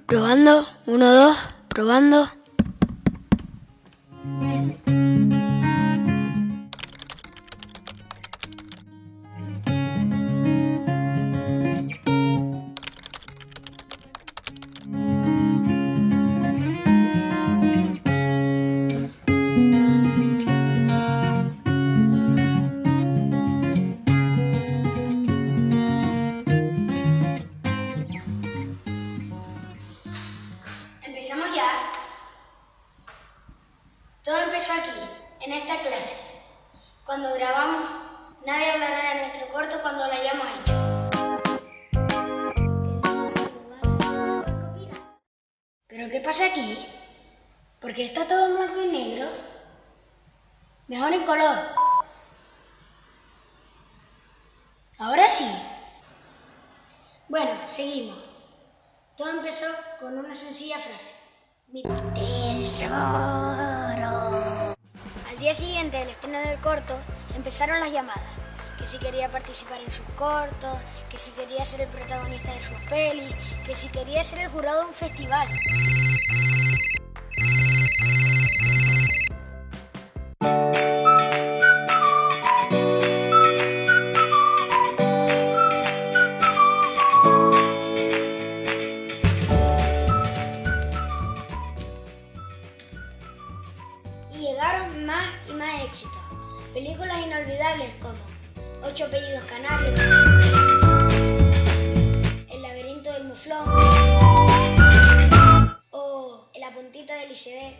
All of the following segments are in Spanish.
Probando, 1, 2, probando. Empezamos ya. Todo empezó aquí, en esta clase. Cuando grabamos, nadie hablará de nuestro corto cuando lo hayamos hecho. ¿Pero qué pasa aquí? ¿Por qué está todo en blanco y negro? Mejor en color. Ahora sí. Bueno, seguimos. Todo empezó con una sencilla frase. Mi tesoro. Al día siguiente del estreno del corto, empezaron las llamadas. Que si quería participar en sus cortos, que si quería ser el protagonista de sus pelis, que si quería ser el jurado de un festival. Y llegaron más y más éxitos. Películas inolvidables como 8 apellidos canarios, El laberinto del muflón o La puntita del iceberg.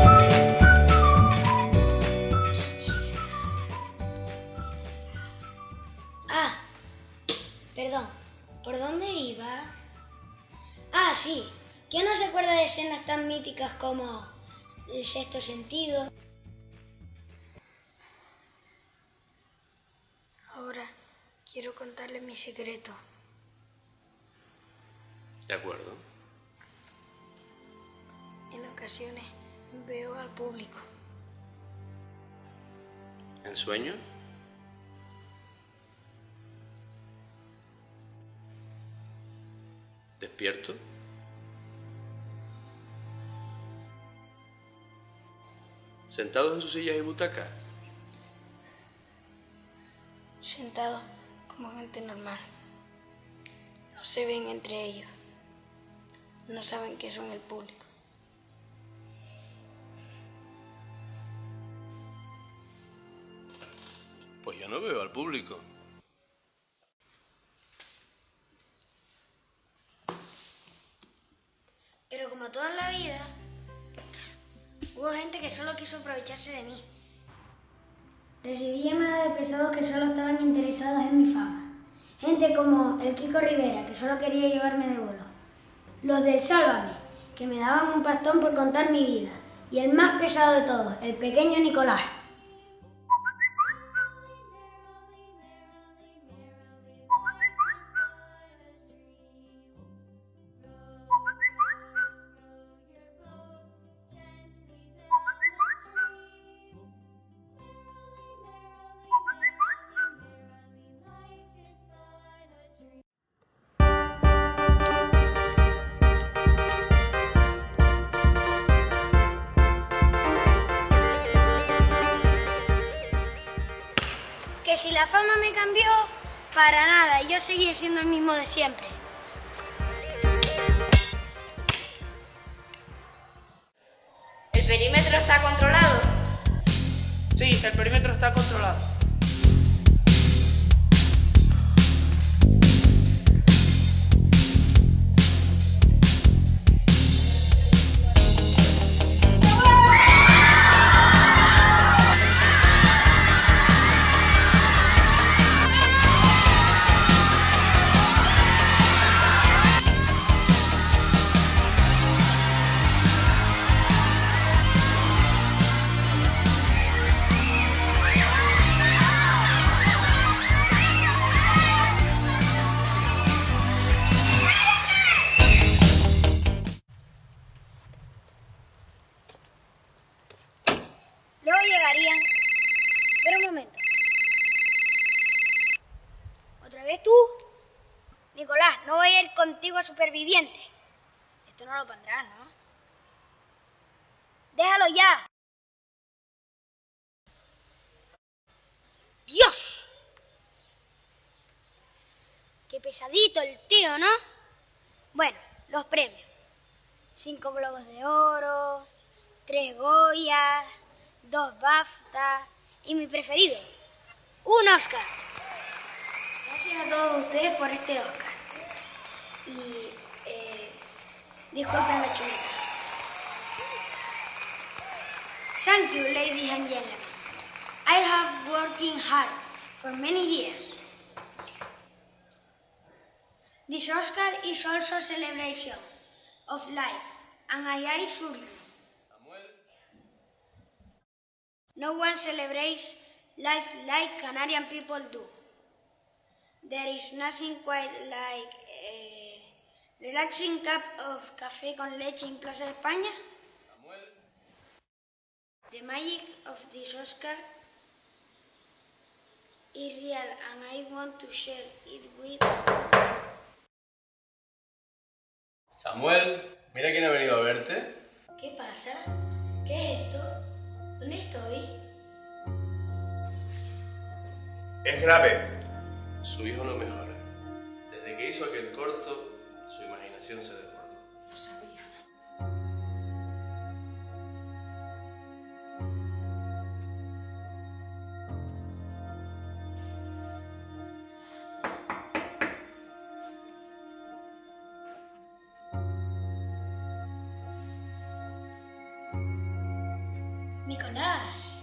Ah, perdón, ¿por dónde iba? Ah, sí, ¿quién no se acuerda de escenas tan míticas como El sexto sentido? Ahora quiero contarle mi secreto. De acuerdo. En ocasiones veo al público. ¿En sueño? ¿Despierto? ¿Sentados en sus sillas y butacas? Sentados como gente normal. No se ven entre ellos. No saben que son el público. Pues yo no veo al público. Pero como toda la vida, hubo gente que solo quiso aprovecharse de mí. Recibí llamadas de pesados que solo estaban interesados en mi fama. Gente como el Kiko Rivera, que solo quería llevarme de vuelo. Los del Sálvame, que me daban un pastón por contar mi vida. Y el más pesado de todos, el pequeño Nicolás. Que si la fama me cambió, para nada, yo seguí siendo el mismo de siempre. ¿El perímetro está controlado? Sí, el perímetro está controlado. Luego llegarían. Espera un momento. ¿Otra vez tú? Nicolás, no voy a ir contigo a Superviviente. tú no lo pondrás, ¿no? ¡Déjalo ya! ¡Dios! ¡Qué pesadito el tío!, ¿no? Bueno, los premios. 5 Globos de Oro, 3 Goyas, 2 BAFTA y mi preferido, un Oscar. Gracias a todos ustedes por este Oscar. Y disculpen la chuleta. Thank you, ladies and gentlemen. I have working hard for many years. This Oscar is also a celebration of life, and I assure you, no one celebrates life like Canarian people do. There is nothing quite like a relaxing cup of café con leche in Plaza de España. The magic of this Oscar is real, and I want to share it with you. Samuel, mira quién ha venido a verte. ¿Qué pasa? ¿Qué es esto? ¿Dónde estoy? Es grave. Su hijo no mejora. Desde que hizo aquel corto, su imaginación se desbordó. No sabía. Nicolás.